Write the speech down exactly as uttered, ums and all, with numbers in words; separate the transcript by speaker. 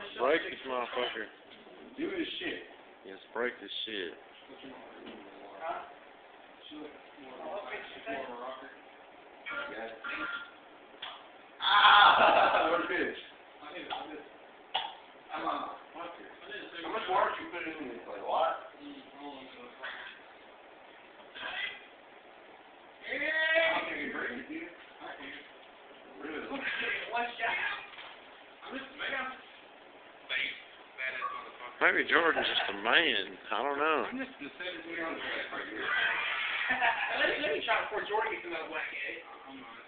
Speaker 1: Break this motherfucker.
Speaker 2: Do this shit.
Speaker 1: Yes, break this shit.
Speaker 2: Ah! What is this? How much water did you put in this? Like a lot? I can't get breathing, dude. I can't. Really?
Speaker 1: Maybe Jordan's just a man. I don't know.
Speaker 3: I'm just gonna set it down right here. Let me try before Jordan gets another blanket.